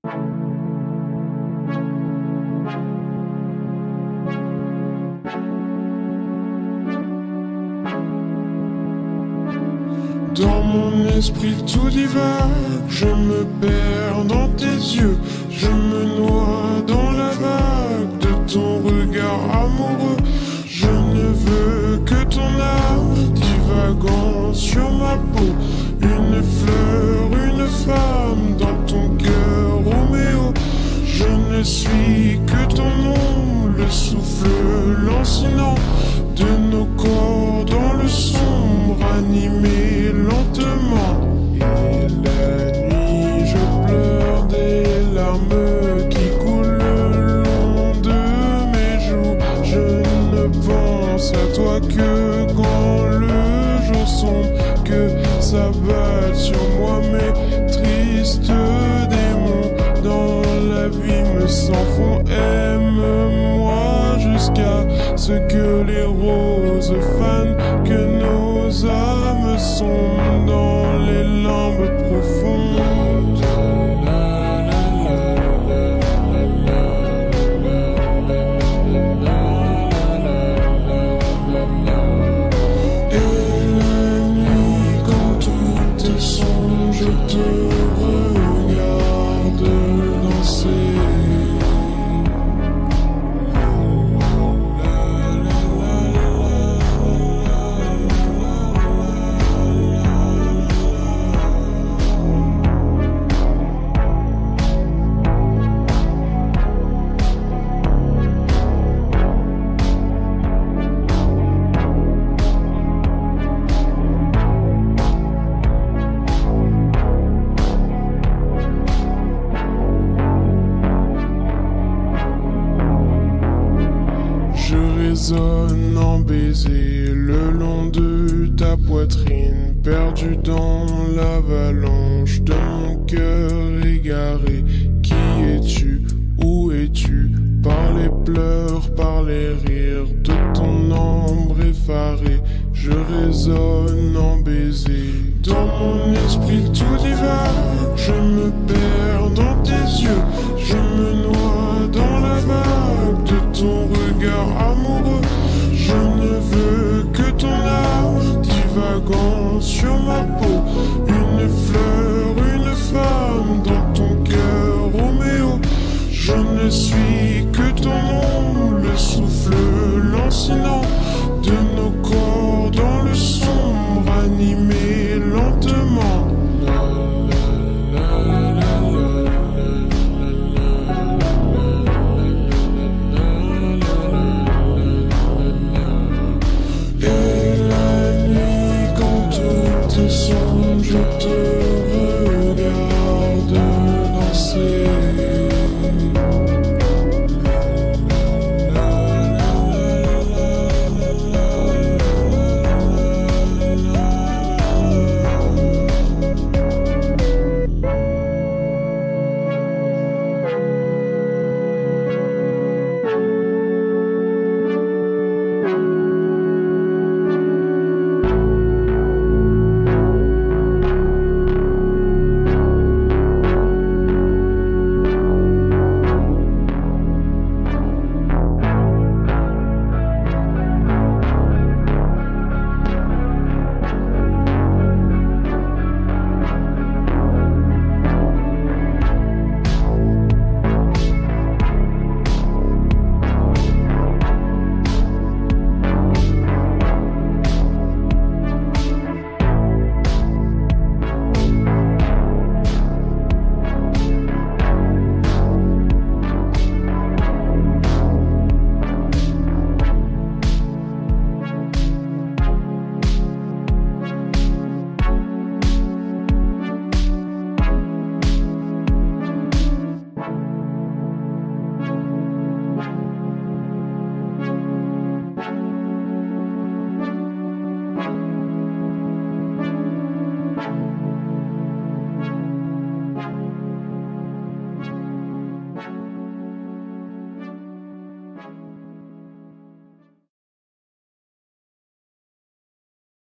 Dans mon esprit tout divague, je me perds dans tes yeux, je me noie dans la vague de ton regard amoureux. Je ne veux que ton âme divagant sur ma peau, une fleur, une femme dans ton cœur, Roméo. Je ne suis que ton nom, le souffle lancinant de nos corps dans le sombre, animé lentement. Et la nuit, je pleure des larmes qui coulent le long de mes joues. Je ne pense à toi que quand le jour sombre, que s'abattent sur moi mes tristes démons. Dans la vie me s'en font, aime-moi jusqu'à ce que les roses fanent, que nos âmes sont dans les limbes profondes. Et la nuit, quand tout est sombre, je te regarde danser. Je résonne en baiser le long de ta poitrine, perdu dans l'avalanche de mon cœur égaré. Qui es-tu? Où es-tu? Par les pleurs, par les rires de ton ombre effarée, je résonne en baiser. Dans mon esprit tout divague, je me